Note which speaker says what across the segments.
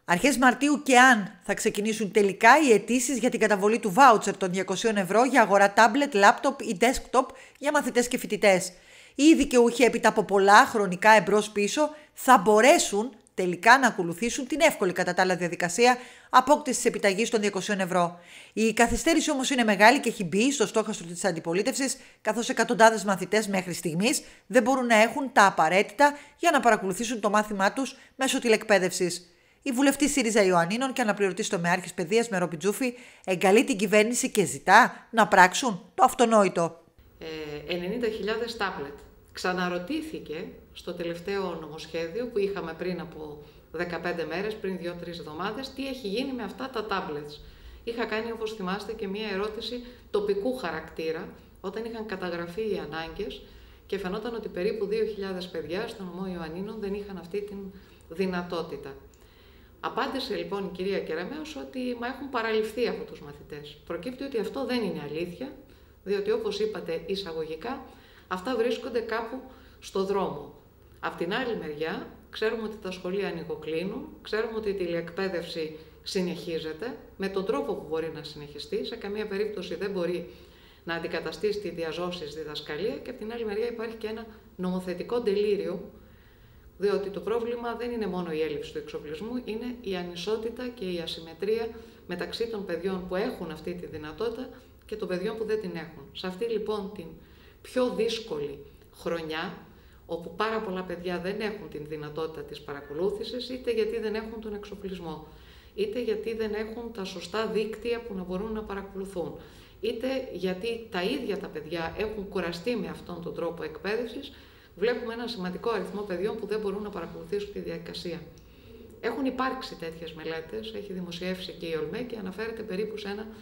Speaker 1: Αρχές Μαρτίου και αν θα ξεκινήσουν τελικά οι αιτήσεις για την καταβολή του βάουτσερ των 200 ευρώ για αγορά τάμπλετ, λάπτοπ ή desktop για μαθητές και φοιτητές. Οι δικαιούχοι έπειτα από πολλά χρονικά εμπρός-πίσω θα μπορέσουν τελικά να ακολουθήσουν την εύκολη κατά τα άλλα διαδικασία απόκτησης της επιταγής των 200 ευρώ. Η καθυστέρηση όμως είναι μεγάλη και έχει μπει στο στόχαστρο της αντιπολίτευσης, καθώς εκατοντάδες μαθητές μέχρι στιγμής δεν μπορούν να έχουν τα απαραίτητα για να παρακολουθήσουν το μάθημά τους μέσω τηλεκπαίδευσης. Η βουλευτή ΣΥΡΙΖΑ Ιωαννίνων και αναπληρωτής τομεάρχης παιδείας Μερόπη Τζούφη εγκαλεί την κυβέρνηση και ζητά να πράξουν το αυτονόητο.
Speaker 2: 90.000 τάμπλετ. Ξαναρωτήθηκε στο τελευταίο νομοσχέδιο που είχαμε πριν από 15 μέρες, πριν 2-3 εβδομάδες, τι έχει γίνει με αυτά τα tablets. Είχα κάνει, όπως θυμάστε, και μία ερώτηση τοπικού χαρακτήρα, όταν είχαν καταγραφεί οι ανάγκες και φαινόταν ότι περίπου 2.000 παιδιά στο νομό Ιωαννίνων δεν είχαν αυτή τη δυνατότητα. Απάντησε λοιπόν η κυρία Κεραμέως ότι έχουν παραληφθεί από τους μαθητές. Προκύπτει ότι αυτό δεν είναι αλήθεια, διότι όπως είπατε εισαγωγικά, αυτά βρίσκονται κάπου στο δρόμο. Απ' την άλλη μεριά, ξέρουμε ότι τα σχολεία ανοιγοκλίνουν, ξέρουμε ότι η τηλεεκπαίδευση συνεχίζεται με τον τρόπο που μπορεί να συνεχιστεί, σε καμία περίπτωση δεν μπορεί να αντικαταστήσει τη διαζώσης διδασκαλία και απ' την άλλη μεριά υπάρχει και ένα νομοθετικό τελείριο, διότι το πρόβλημα δεν είναι μόνο η έλλειψη του εξοπλισμού, είναι η ανισότητα και η ασυμμετρία μεταξύ των παιδιών που έχουν αυτή τη δυνατότητα και των παιδιών που δεν την έχουν. Σε αυτή λοιπόν την πιο δύσκολη χρονιά, όπου πάρα πολλά παιδιά δεν έχουν την δυνατότητα της παρακολούθησης, είτε γιατί δεν έχουν τον εξοπλισμό, είτε γιατί δεν έχουν τα σωστά δίκτυα που να μπορούν να παρακολουθούν, είτε γιατί τα ίδια τα παιδιά έχουν κουραστεί με αυτόν τον τρόπο εκπαίδευσης, βλέπουμε ένα σημαντικό αριθμό παιδιών που δεν μπορούν να παρακολουθήσουν τη διαδικασία. Έχουν υπάρξει τέτοιες μελέτες, έχει δημοσιεύσει και η ΟΛΜΕ και αναφέρεται περίπου σε ένα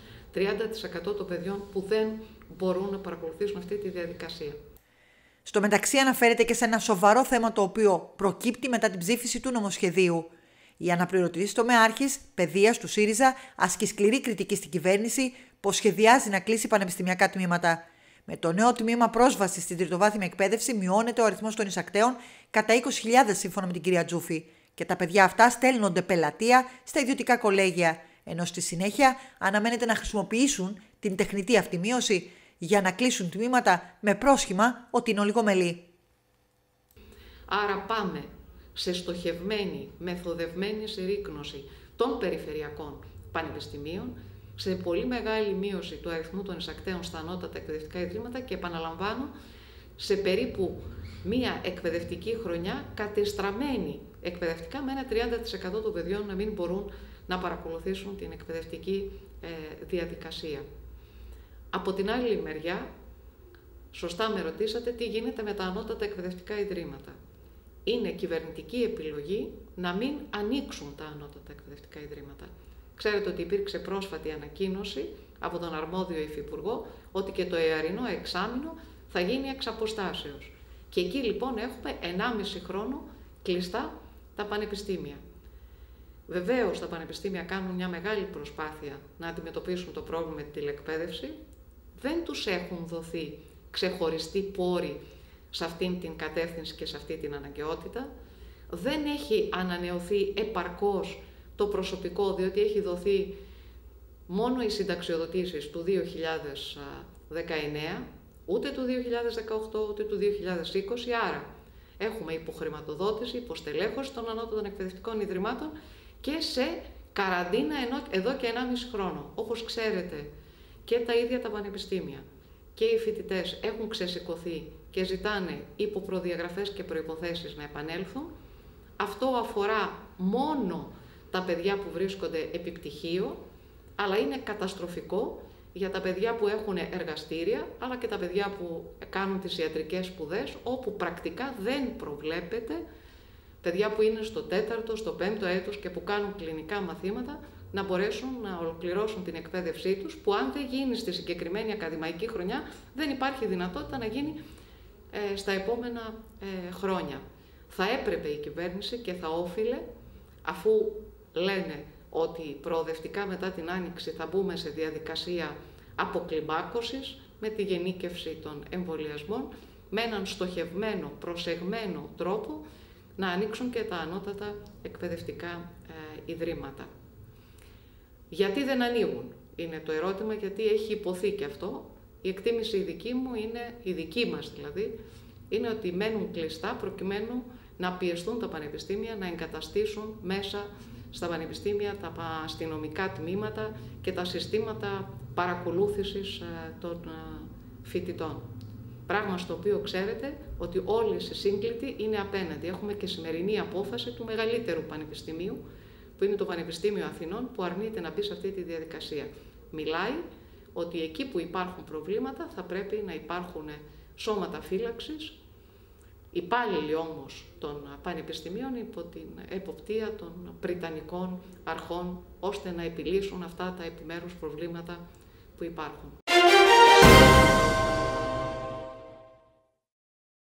Speaker 2: 30% των παιδιών που δεν μπορούν να παρακολουθήσουν αυτή τη διαδικασία.
Speaker 1: Στο μεταξύ αναφέρεται και σε ένα σοβαρό θέμα το οποίο προκύπτει μετά την ψήφιση του νομοσχεδίου. Η αναπληρωτής τομεάρχης παιδείας του ΣΥΡΙΖΑ ασκεί σκληρή κριτική στην κυβέρνηση πως σχεδιάζει να κλείσει πανεπιστημιακά τμήματα. Με το νέο τμήμα πρόσβασης στην τριτοβάθμια εκπαίδευση μειώνεται ο αριθμός των εισακτέων κατά 20.000 σύμφωνα με την κυρία Τζούφη και τα παιδιά αυτά στέλνονται πελατεία στα ιδιωτικά κολέγια, ενώ στη συνέχεια αναμένεται να χρησιμοποιήσουν την τεχνητή αυτή μείωση για να κλείσουν τμήματα με πρόσχημα ότι είναι ολιγομελή.
Speaker 2: Άρα πάμε σε στοχευμένη, μεθοδευμένη συρρίκνωση των περιφερειακών πανεπιστημίων, σε πολύ μεγάλη μείωση του αριθμού των εισακτέων στα ανώτατα εκπαιδευτικά ιδρύματα και επαναλαμβάνω σε περίπου μία εκπαιδευτική χρονιά κατεστραμμένη εκπαιδευτικά με ένα 30% των παιδιών να μην μπορούν να παρακολουθήσουν την εκπαιδευτική διαδικασία. Από την άλλη μεριά, σωστά με ρωτήσατε τι γίνεται με τα ανώτατα εκπαιδευτικά ιδρύματα. Είναι κυβερνητική επιλογή να μην ανοίξουν τα ανώτατα εκπαιδευτικά ιδρύματα. Ξέρετε ότι υπήρξε πρόσφατη ανακοίνωση από τον αρμόδιο υφυπουργό ότι και το εαρινό εξάμηνο θα γίνει εξ αποστάσεως. Και εκεί λοιπόν έχουμε 1,5 χρόνο κλειστά τα πανεπιστήμια. Βεβαίως τα πανεπιστήμια κάνουν μια μεγάλη προσπάθεια να αντιμετωπίσουν το πρόβλημα με την τηλεκπαίδευση. Δεν τους έχουν δοθεί ξεχωριστοί πόροι σε αυτήν την κατεύθυνση και σε αυτή την αναγκαιότητα. Δεν έχει ανανεωθεί επαρκώς το προσωπικό, διότι έχει δοθεί μόνο οι συνταξιοδοτήσεις του 2019, ούτε του 2018, ούτε του 2020, άρα έχουμε υποχρηματοδότηση, υποστελέχωση των ανώτατων εκπαιδευτικών ιδρυμάτων και σε καραντίνα εδώ και 1,5 χρόνο. Όπως ξέρετε, και τα ίδια τα πανεπιστήμια και οι φοιτητές έχουν ξεσηκωθεί και ζητάνε υπό προδιαγραφές και προϋποθέσεις να επανέλθουν. Αυτό αφορά μόνο τα παιδιά που βρίσκονται επί πτυχίο, αλλά είναι καταστροφικό για τα παιδιά που έχουν εργαστήρια, αλλά και τα παιδιά που κάνουν τις ιατρικές σπουδές, όπου πρακτικά δεν προβλέπεται παιδιά που είναι στο 4ο, στο 5ο έτος και που κάνουν κλινικά μαθήματα, να μπορέσουν να ολοκληρώσουν την εκπαίδευσή τους, που αν δεν γίνει στη συγκεκριμένη ακαδημαϊκή χρονιά, δεν υπάρχει δυνατότητα να γίνει στα επόμενα χρόνια. Θα έπρεπε η κυβέρνηση και θα όφιλε, αφού λένε ότι προοδευτικά μετά την Άνοιξη θα μπούμε σε διαδικασία αποκλιμάκωσης με τη γενίκευση των εμβολιασμών, με έναν στοχευμένο, προσεγμένο τρόπο να ανοίξουν και τα ανώτατα εκπαιδευτικά ιδρύματα. Γιατί δεν ανοίγουν, είναι το ερώτημα, γιατί έχει υποθεί και αυτό. Η εκτίμηση η δική μας δηλαδή, είναι ότι μένουν κλειστά προκειμένου να πιεστούν τα πανεπιστήμια να εγκαταστήσουν μέσα στα πανεπιστήμια τα αστυνομικά τμήματα και τα συστήματα παρακολούθησης των φοιτητών. Πράγμα στο οποίο ξέρετε ότι όλοι οι σύγκλητοι είναι απέναντι. Έχουμε και σημερινή απόφαση του μεγαλύτερου πανεπιστημίου, που είναι το Πανεπιστήμιο Αθηνών, που αρνείται να μπει σε αυτή τη διαδικασία. Μιλάει ότι εκεί που υπάρχουν προβλήματα θα πρέπει να υπάρχουν σώματα φύλαξης, υπάλληλοι όμως των πανεπιστημίων υπό την εποπτεία των βρετανικών αρχών, ώστε να επιλύσουν αυτά τα επιμέρους προβλήματα που υπάρχουν.